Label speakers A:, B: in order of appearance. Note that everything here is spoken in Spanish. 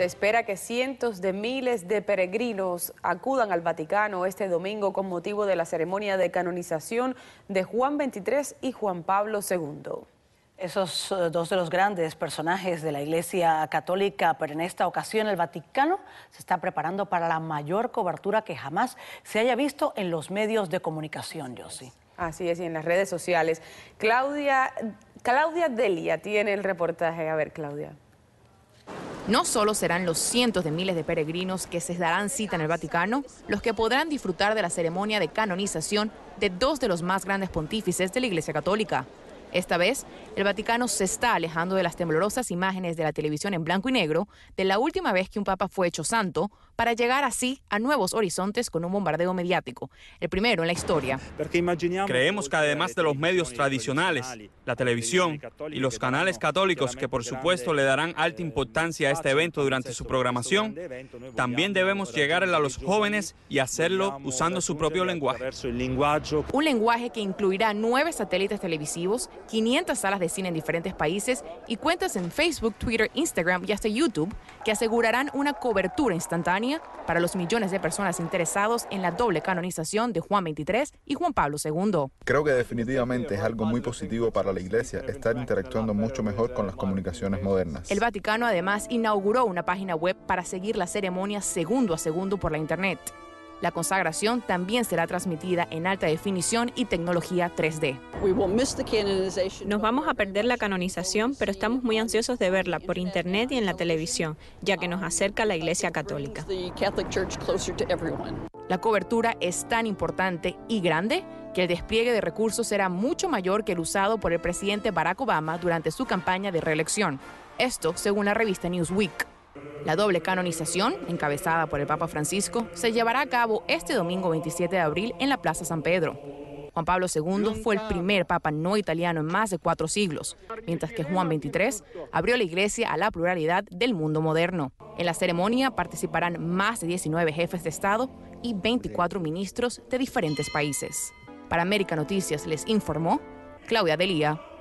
A: Se espera que cientos de miles de peregrinos acudan al Vaticano este domingo con motivo de la ceremonia de canonización de Juan XXIII y Juan Pablo II.
B: Esos dos de los grandes personajes de la Iglesia Católica, pero en esta ocasión el Vaticano se está preparando para la mayor cobertura que jamás se haya visto en los medios de comunicación, Yossi.
A: Así es, y en las redes sociales. Claudia Delia tiene el reportaje. A ver, Claudia.
C: No solo serán los cientos de miles de peregrinos que se darán cita en el Vaticano los que podrán disfrutar de la ceremonia de canonización de dos de los más grandes pontífices de la Iglesia Católica. Esta vez, el Vaticano se está alejando de las temblorosas imágenes de la televisión en blanco y negro de la última vez que un papa fue hecho santo para llegar así a nuevos horizontes con un bombardeo mediático, el primero en la historia.
D: Creemos que además de los medios tradicionales, la televisión y los canales católicos que por supuesto le darán alta importancia a este evento durante su programación, también debemos llegar a los jóvenes y hacerlo usando su propio lenguaje.
C: Un lenguaje que incluirá 9 satélites televisivos, 500 salas de cine en diferentes países y cuentas en Facebook, Twitter, Instagram y hasta YouTube que asegurarán una cobertura instantánea para los millones de personas interesados en la doble canonización de Juan XXIII y Juan Pablo II.
E: Creo que definitivamente es algo muy positivo para la Iglesia estar interactuando mucho mejor con las comunicaciones modernas.
C: El Vaticano además inauguró una página web para seguir la ceremonia segundo a segundo por la Internet. La consagración también será transmitida en alta definición y tecnología 3D.
F: Nos vamos a perder la canonización, pero estamos muy ansiosos de verla por Internet y en la televisión, ya que nos acerca a la Iglesia Católica.
C: La cobertura es tan importante y grande que el despliegue de recursos será mucho mayor que el usado por el presidente Barack Obama durante su campaña de reelección. Esto según la revista Newsweek. La doble canonización, encabezada por el Papa Francisco, se llevará a cabo este domingo 27 de abril en la Plaza San Pedro. Juan Pablo II fue el primer papa no italiano en más de 4 siglos, mientras que Juan XXIII abrió la Iglesia a la pluralidad del mundo moderno. En la ceremonia participarán más de 19 jefes de Estado y 24 ministros de diferentes países. Para América Noticias les informó Claudia Delia.